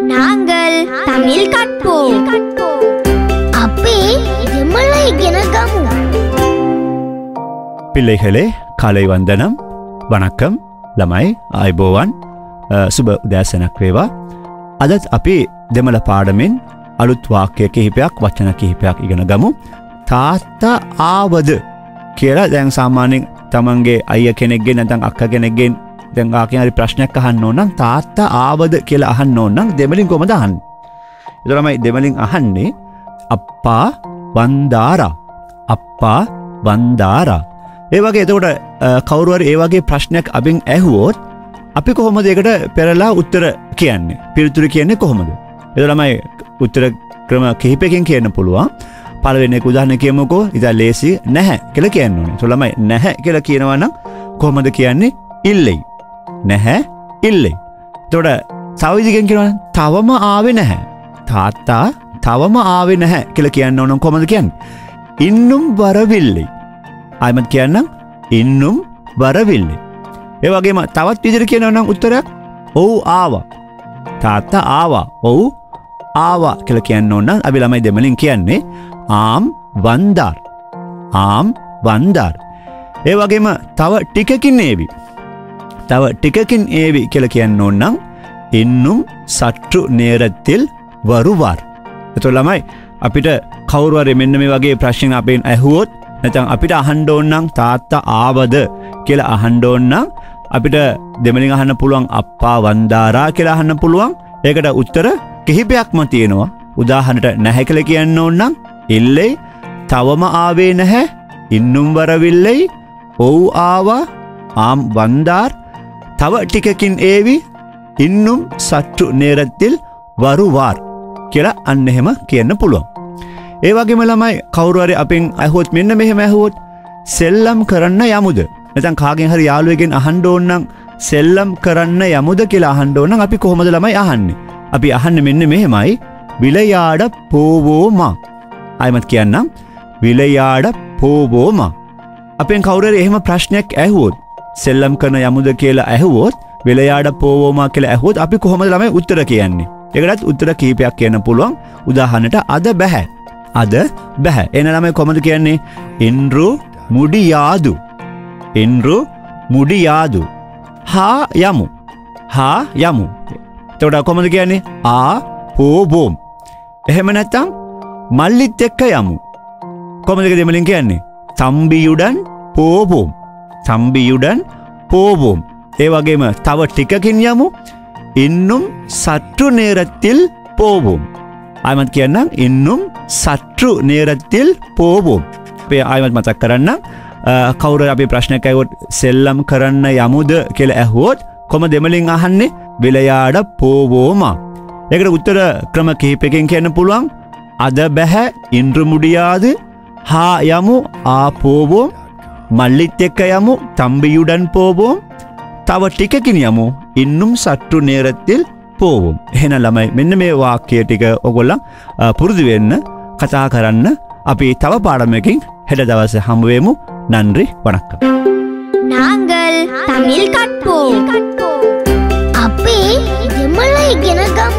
நாங்கள் தமிழ் கற்போம். අපේ දෙමළ ඉගෙන ගමු. பிள்ளைகளே காலை வந்தனம் வணக்கம் ළමයි ආයුබෝවන් සුබ උදෑසනක් වේවා. අදත් අපි දෙමළ පාඩමෙන් අලුත් වාක්‍ය කිහිපයක් වචන කිහිපයක් ඉගෙන ගමු. තාත්තා ආවද කියලා දැන් සාමාන්‍යයෙන් තමන්ගේ අයියා කෙනෙක්ගෙන් නැත්නම් අක්කා කෙනෙක්ගෙන් දැන් ආකෙන් හරි ප්‍රශ්නයක් අහන්න ඕන නම් තාත්තා ආවද කියලා අහන්න ඕන නම් දෙමළෙන් කොහමද අහන්නේ? ඒක තමයි දෙමළෙන් අහන්නේ අප්පා වන්දාරා. අප්පා වන්දාරා. ඒ වගේ එතකොට කවුරු හරි ඒ වගේ ප්‍රශ්නයක් අපෙන් ඇහුවොත් අපි කොහොමද ඒකට පෙරලා උත්තර කියන්නේ? පිළිතුරු කියන්නේ කොහොමද? ඒක තමයි උත්තර ක්‍රම කිහිපයකින් කියන්න පුළුවන්. පළවෙනි එක උදාහරණ කියමුකෝ. ඉතින් ලේසි නැහැ කියලා කියන්න ඕනේ. ඒක ළමයි නැහැ කියලා කියනවා නම් කොහොමද කියන්නේ? ඉල්ලෙයි. නැහැ ඉල්ලෙයි. එතකොට තව විදිහකින් කියනවා තවම ආවේ නැහැ. තාත්තා තවම ආවේ නැහැ කියලා කියන්න ඕන කොහොමද කියන්නේ? ඉන්නුම් වරවිල්ලෙයි. ආයමත් කියන්නම් ඉන්නුම් වරවිල්ලෙයි. ඒ වගේම තවත් විදිහට කියනවා නම් උත්තරයක් ඔව් ආවා. තාත්තා ආවා. ඔව් ආවා කියලා කියන්න ඕන නම් අපි ළමයි දෙමළෙන් කියන්නේ ආම් වන්දාර්. ආම් වන්දාර්. ඒ වගේම තව ටිකකින් ඒවි. තව ටිකකින් ඒවි කියලා කියන්න ඕන නම් இன்னும் சற்று நேரத்தில் வருவார். එතකොට ළමයි අපිට කවුරු හරි මෙන්න මේ වගේ ප්‍රශ්න අපෙන් ඇහුවොත් නැත්නම් අපිට අහන්න ඕන නම් තාත්තා ආවද කියලා අහන්න ඕන නම් අපිට දෙමළෙන් අහන්න පුළුවන් අප්පා වන්දාරා කියලා අහන්න පුළුවන්. ඒකට උත්තර කිහිපයක්ම තියෙනවා. උදාහරණට නැහැ කියලා කියන්න ඕන නම් ඉල්ලෙයි, තවම ආවේ නැහැ, இன்னும் வரவில்லை, ඔව් ආවා, ආම් වන්දාර්, තව ටිකකින් ඒවි, இன்னும் சற்று நேரத்தில் வருவார் කියලා අන්න එහෙම කියන්න පුළුවන්. ඒ වගේම ළමයි කවුරු හරි අපෙන් අහුවොත් මෙන්න මෙහෙම අහුවොත් සෙල්ලම් කරන්න යමුද? නැත්නම් කාගෙන් හරි යාළුවෙක්ගෙන් අහන්න ඕන නම් සෙල්ලම් කරන්න යමුද කියලා අහන්න ඕන නම් අපි කොහොමද ළමයි අහන්නේ? අපි අහන්නේ මෙන්න මෙහෙමයි විලයාඩ පෝවෝමා. ආයමත් කියන්නම් විලයාඩ පෝවෝමා. අපෙන් කවුරු හරි එහෙම ප්‍රශ්නයක් ඇහුවොත් සෙල්ලම් කරන යමුද කියලා ඇහුවොත් විලයාඩ පෝවෝමා කියලා ඇහුවොත් අපි කොහොමද ළමයි උත්තර කියන්නේ? ඒකටත් උත්තර කීපයක් කියන්න පුළුවන්. උදාහරණට අද බෑ. අද බෑ. එන ළමයි කොහොමද කියන්නේ? ඉන්රු මුඩියාදු. ඉන්රු මුඩියාදු. හා යමු. හා යමු. එතකොට කොහොමද කියන්නේ? ආ පෝබෝම්. එහෙම නැත්නම් මල්ලිත් එක්ක යමු. කොහොමද දෙමළෙන් කියන්නේ? තම්බියුඩන් පෝබෝම්. තම්බියුඩන් පෝබෝම්. ඒ වගේම තව ටිකකින් යමු. இன்னும் சற்று நேரத்தில் போவோம். ආයමත් කියන්නම් இன்னும் சற்று நேரத்தில் போவோம். අපි ආයමත් මතක් කරන්න කවුරු අපි ප්‍රශ්නයක් අහුවොත් සෙල්ලම් කරන්න යමුද කියලා ඇහුවොත් කොහොමද දෙමළෙන් අහන්නේ? විලයාඩ පෝවෝමා. ඒකට උත්තර ක්‍රම කිහිපයකින් කියන්න පුළුවන්. අද බෑ, ඉන්රු මුඩියාදු, හා යමු, ආ போவோம், මල්ලිත් එක්ක යමු, තම්බියුඩන් போவோம், තව ටිකකින් යමු, இன்னும் சற்று நேரத்தில் போவோம். එහෙනම් ළමයි මෙන්න මේ වාක්‍ය ටික ඔයගොල්ලන් පුරුදු වෙන්න, කතා කරන්න. අපි තව පාඩමකින් හෙට දවසේ හමු වෙමු. நன்றி வணக்கம். நாங்கள் தமிழ் கற்போம். අපේ දෙමළ ඉගෙන ගමු.